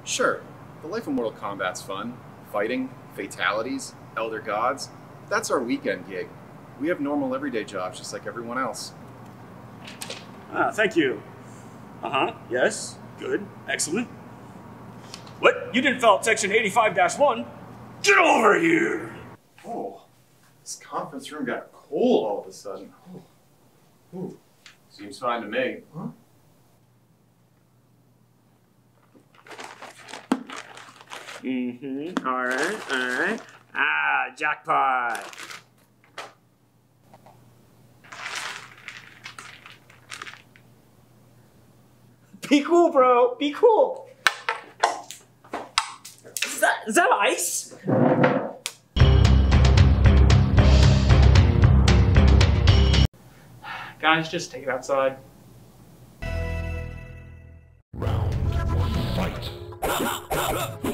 Sure, the life of Mortal Kombat's fun. Fighting, fatalities, elder gods. That's our weekend gig. We have normal everyday jobs just like everyone else. Ah, thank you. Uh-huh, yes, good, excellent. What? You didn't fill out section 85-1? Get over here! Oh, this conference room got cold all of a sudden. Oh. Ooh, seems fine to me. Huh? Mm-hmm, all right. Ah, jackpot. Be cool, bro, be cool. Is that ice? Guys, just take it outside. Round 1, fight.